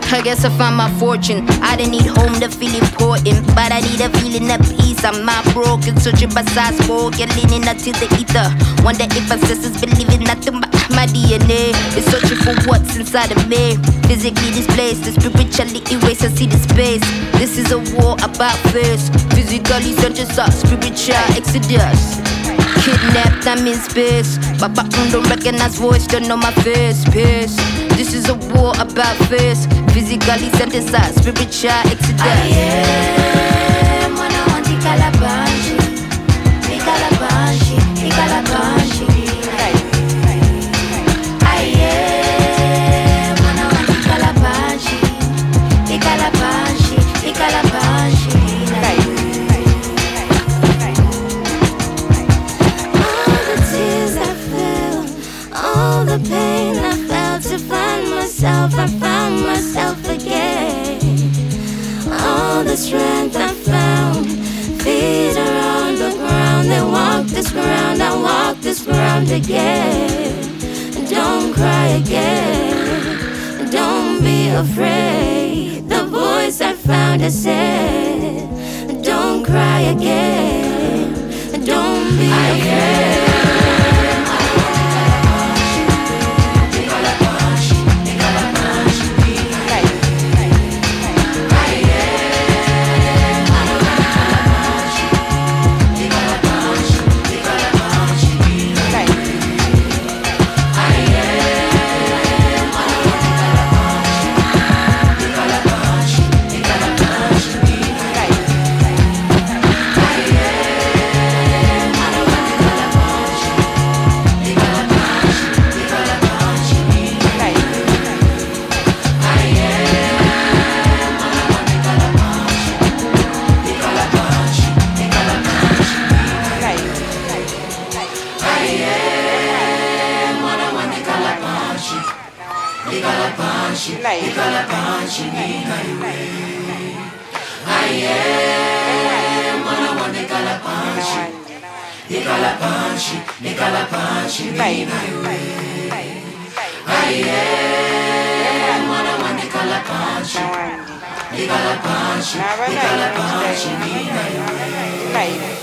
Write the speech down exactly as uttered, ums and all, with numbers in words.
I guess I found my fortune. I didn't need home to feel important, but I need a feeling of peace. I'm not broken, searching by size spoken, leaning out to the ether. Wonder if ancestors believe in nothing but my D N A is searching for what's inside of me. Physically displaced, the spiritually erased. I see the space. This is a war about face. Physically synthesized, spiritual exodus. Kidnapped, I'm in space. Papa don't recognize voice, don't know my face. Pace. This is a war about face. Physically synthesized, spiritual exodus. I am wanna want the calabanshi, the calabanshi, the calabanshi. I am wanna want the calabanshi, the calabanshi, the calabanshi. All the tears I felt, all the pain I felt to find myself, I found myself again. All the strength I found, feet are on the ground. They walk this ground, I walk this ground again. Don't cry again, don't be afraid. The voice I found has said, don't cry again, don't be afraid. Right.